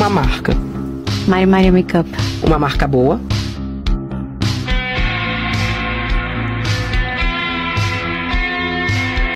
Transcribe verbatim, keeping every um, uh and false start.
uma marca. Mari Maria Makeup. Uma marca boa.